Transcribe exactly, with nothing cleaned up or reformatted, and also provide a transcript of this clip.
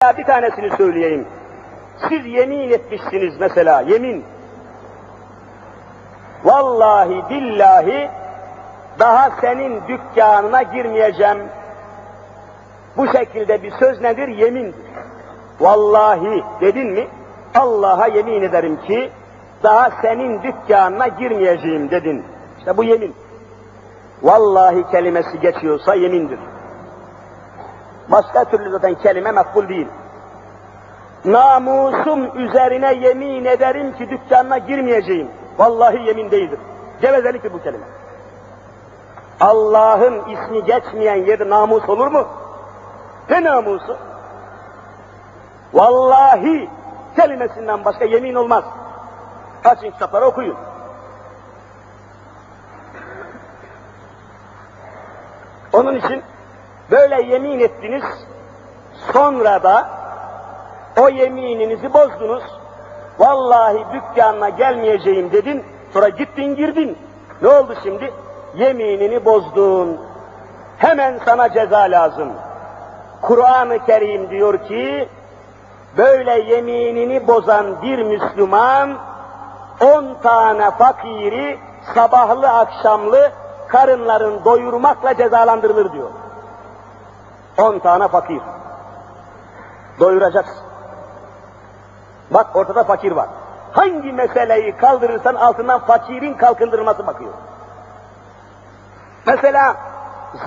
Mesela bir tanesini söyleyeyim. Siz yemin etmişsiniz mesela, yemin. Vallahi billahi daha senin dükkanına girmeyeceğim. Bu şekilde bir söz nedir? Yemindir. Vallahi dedin mi? Allah'a yemin ederim ki daha senin dükkanına girmeyeceğim dedin. İşte bu yemin. Vallahi kelimesi geçiyorsa yemindir. Başka türlü zaten kelime makbul değil. Namusum üzerine yemin ederim ki dükkanına girmeyeceğim. Vallahi yemin değildir. Gevezeliktir bu kelime. Allah'ın ismi geçmeyen yerde namus olur mu? Ne namusu? Vallahi kelimesinden başka yemin olmaz. Açın kitapları okuyun. Onun için böyle yemin ettiniz, sonra da o yemininizi bozdunuz. Vallahi dükkanına gelmeyeceğim dedin, sonra gittin girdin. Ne oldu şimdi? Yeminini bozdun. Hemen sana ceza lazım. Kur'an-ı Kerim diyor ki, böyle yeminini bozan bir Müslüman, on tane fakiri sabahlı akşamlı karınların doyurmakla cezalandırılır diyor. On tane fakir. Doyuracaksın. Bak ortada fakir var. Hangi meseleyi kaldırırsan altından fakirin kalkındırılması bakıyor. Mesela